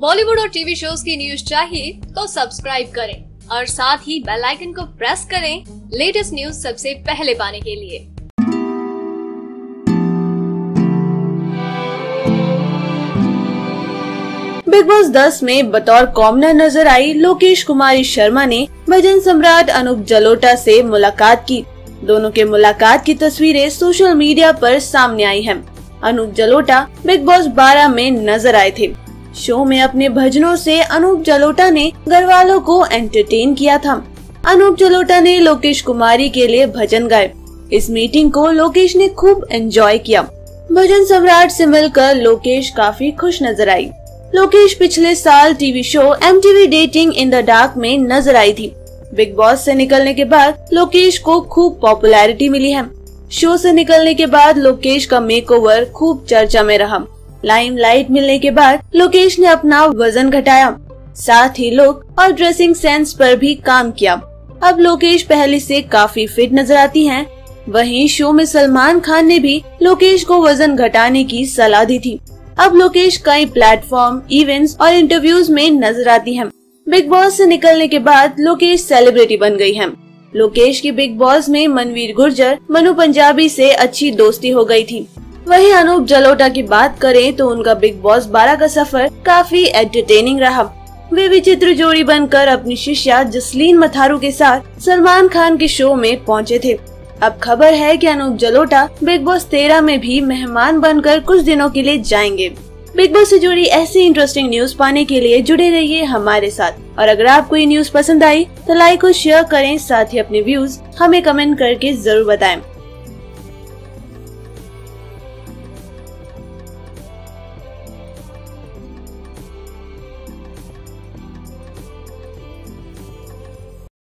बॉलीवुड और TV shows की news चाहिए तो सब्सक्राइब करें और साथ ही बेल आइकन को प्रेस करें लेटेस्ट न्यूज सबसे पहले पाने के लिए। बिग बॉस 10 में बतौर कॉमनर नजर आई लोकेश कुमारी शर्मा ने भजन सम्राट अनूप जलोटा से मुलाकात की। दोनों के मुलाकात की तस्वीरें सोशल मीडिया पर सामने आई हैं। अनूप जलोटा बिग बॉस 12 में नजर आए थे। शो में अपने भजनों से अनूप जलोटा ने घर वालों को एंटरटेन किया था। अनूप जलोटा ने लोकेश कुमारी के लिए भजन गाए। इस मीटिंग को लोकेश ने खूब एंजॉय किया। भजन सम्राट से मिलकर लोकेश काफी खुश नजर आई। लोकेश पिछले साल TV show MTV dating in the dark में नजर आई थी। बिग बॉस से निकलने के बाद लोकेश को खूब पॉपुलैरिटी मिली है। शो से निकलने के बाद लोकेश का मेकओवर खूब चर्चा में रहा। लाइमलाइट मिलने के बाद लोकेश ने अपना वजन घटाया, साथ ही लुक और ड्रेसिंग सेंस पर भी काम किया। अब लोकेश पहले से काफी फिट नजर आती हैं। वहीं शो में सलमान खान ने भी लोकेश को वजन घटाने की सलाह दी थी। अब लोकेश कई प्लेटफॉर्म, इवेंट्स और इंटरव्यूज में नजर आती हैं। बिग बॉस से निकलने के बाद लोकेश सेलिब्रिटी बन गई हैं। लोकेश की बिग बॉस में मनवीर गुर्जर, मनु पंजाबी से अच्छी दोस्ती हो गई थी। वहीं अनूप जलोटा की बात करें तो उनका बिग बॉस 12 का सफर काफी एंटरटेनिंग रहा। वे विचित्र जोड़ी बनकर अपनी शिष्या जसलीन मथारू के साथ सलमान खान के शो में पहुंचे थे। अब खबर है कि अनूप जलोटा बिग बॉस 13 में भी मेहमान बनकर कुछ दिनों के लिए जाएंगे। बिग बॉस से जुड़ी ऐसी इंटरेस्टिंग न्यूज पाने के लिए जुड़े रहिए हमारे साथ। और अगर आपको ये न्यूज पसंद आई तो लाइक और शेयर करें, साथ ही अपने व्यूज हमें कमेंट करके जरूर बताएं।